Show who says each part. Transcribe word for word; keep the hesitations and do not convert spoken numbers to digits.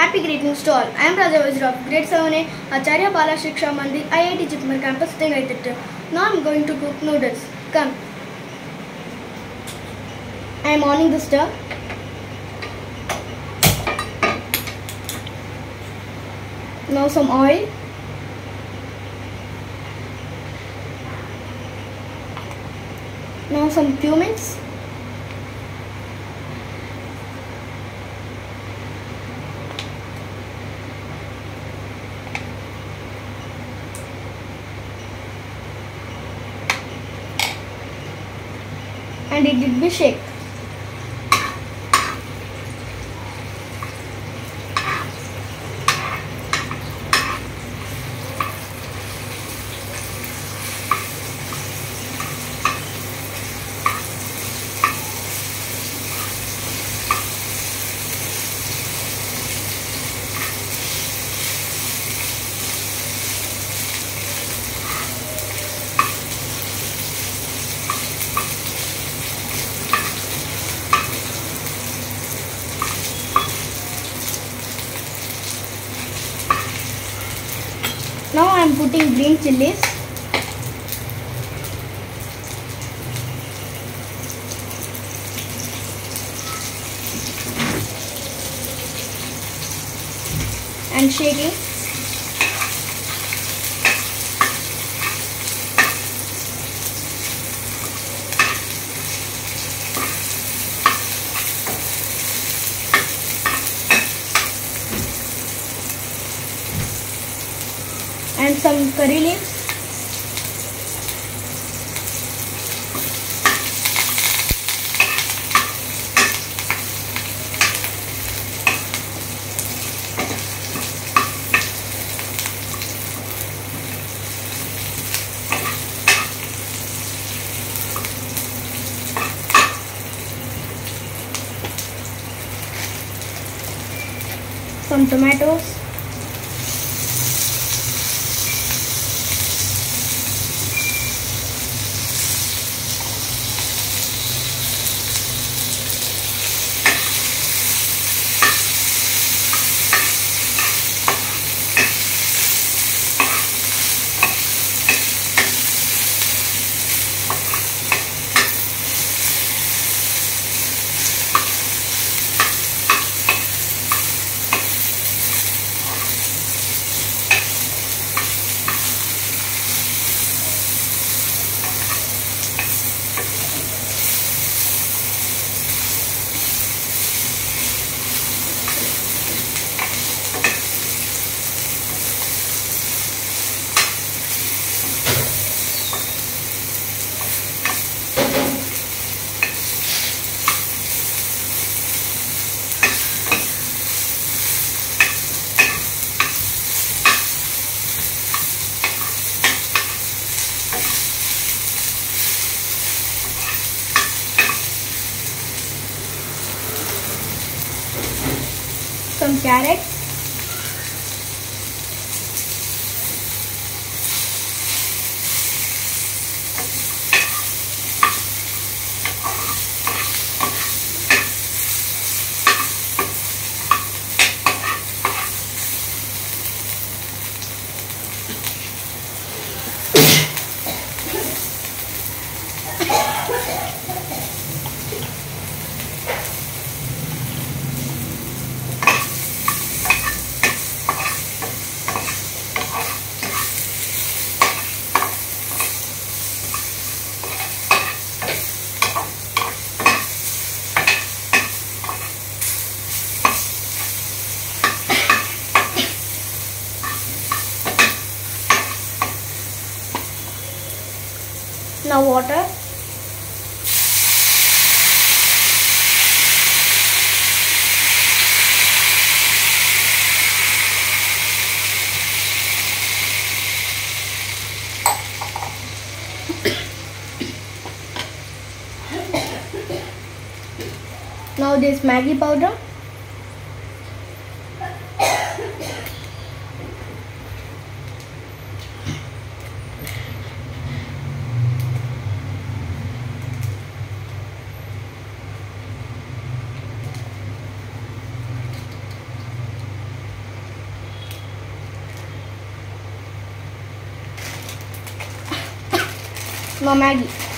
Speaker 1: Happy greetings to all. I am Raja Vajra of Grade seven A, Acharya Bala Shiksha Mandir, I I T Jitmar campus, Tengaitittu. Now I am going to cook noodles. Come. I am on the stove. Now some oil. Now some cumins. And it did be shake. Now I am putting green chilies. And shaking. And some curry leaves. Some tomatoes. Some carrots. Now water. Now this Maggi powder. Now Maggie.